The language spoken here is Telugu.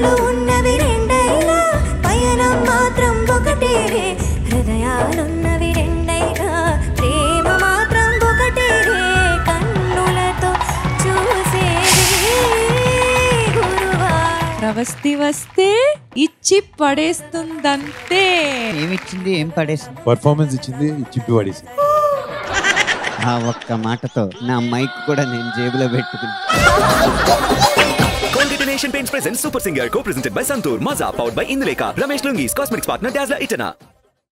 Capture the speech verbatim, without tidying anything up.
కళ్ళు ఉన్నవి రెండైనా పయనం మాత్రం ఒకటే హృదయాలున్నవి రెండైనా ప్రేమ మాత్రం ఒకటే కన్నులతో చూసేది గురువా. ప్రవస్తి వస్తే ఇచ్చి పడేస్తుందంతే. ఏమిచ్చింది ఏం పడేసింది? పర్ఫార్మెన్స్ ఇచ్చింది చింపి పడేసింది. ఆ ఒక్క మాటతో నా మైక్ కూడా నేను జేబులో పెట్టుకుని. Colgate Nation Paints presents Super Singer, co-presented by Santur. Maza, powered by Indulekha. Ramesh Lungi's cosmetics partner Dazzler Itana.